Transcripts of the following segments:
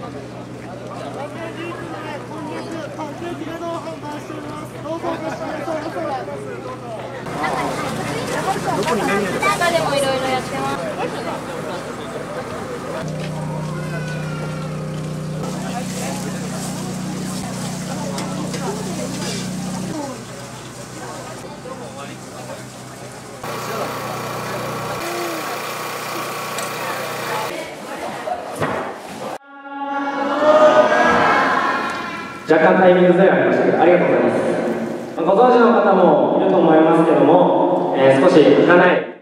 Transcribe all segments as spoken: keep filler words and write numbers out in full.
中でもいろいろやってます。 若干タイミングずれがありましたけど、ありがとうございます。ご存知の方もいると思いますけども、えー、少し離れ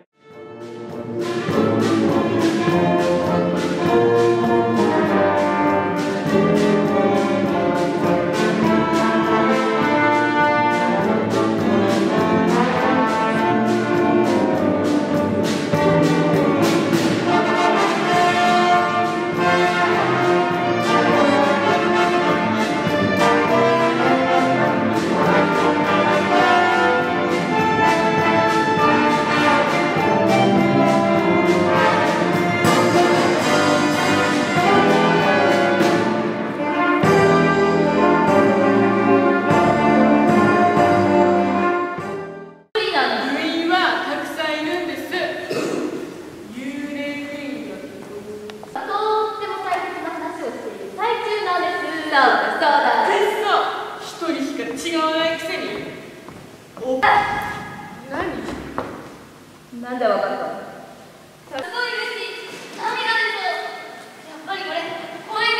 なんでわかったの？すごい嬉しい。涙です。やっぱりこれ公園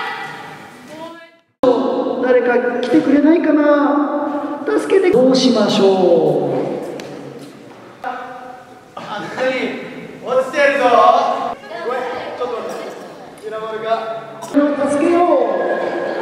でやろう。 誰か来てくれないかな。助けて。どうしましょう。 あんたに落ちてるぞ。ごめん、ちょっと待って。平丸が。 助けよう。